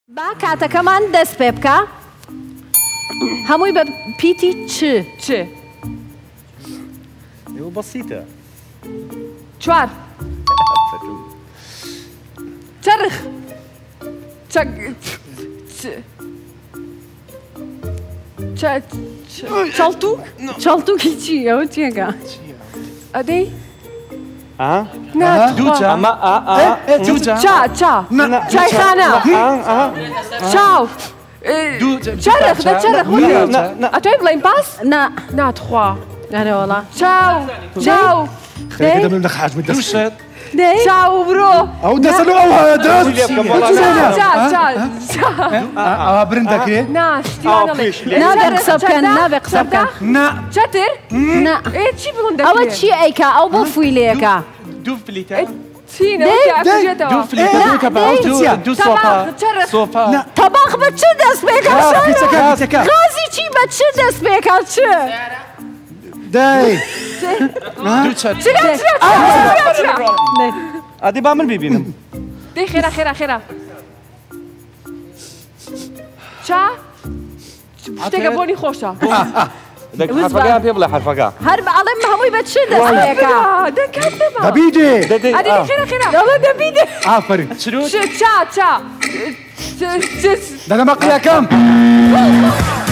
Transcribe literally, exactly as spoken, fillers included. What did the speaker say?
با کاتەکەمان دەست پێ بکە هەمووی بە پیتی چ چ ايوه بسيطة چوار چرخ چك چ چالتوک چاڵتوکی چی ئەوە چیەکە ئەدەی اه نا دووچە اما اه اه دووچە چا چا چایخانە اه چاو دوو چرخ دە چرخ ئەتۆی بڵێن پاس نا ناتخوا ئەرێ وەڵا چاو چاو خەرەکە دەبێت لە حاجمە دەست دەی چاو برۆ ئەو دەسەن ئەو هەیە دەست چا چا چا ئەوە برن دەکرێت نا شتیوانەڵێ نابێ قسە بکەن نابێ قسە بکەن نا چەتر نا ئێ چی بڵون ئەوە چی ئەیکا ئەو بۆ فویلەیەکە دوو فلیتە چینە دوو فلیتە دوو کەپە دوو دوو سۆپا سۆپا تەباخ بە چ دەست پێکە پیچەکە پیچەکە غازی چی بە چ دەست پێکە چ دەی دوو چەت ادي بعمل بيبينم دەی خێرا خێرا خێرا چا شتێکە بۆنی خۆشە بدك حرفقة في بلا حرفقة هەر ئەڵێم هەمووی بە چ دەست پێکە دەکات دەبا دەبیدێ ئەدی خێرا خێرا ئەوە دەبیدێ ئافرین چا چا دەنەمە قیەکەم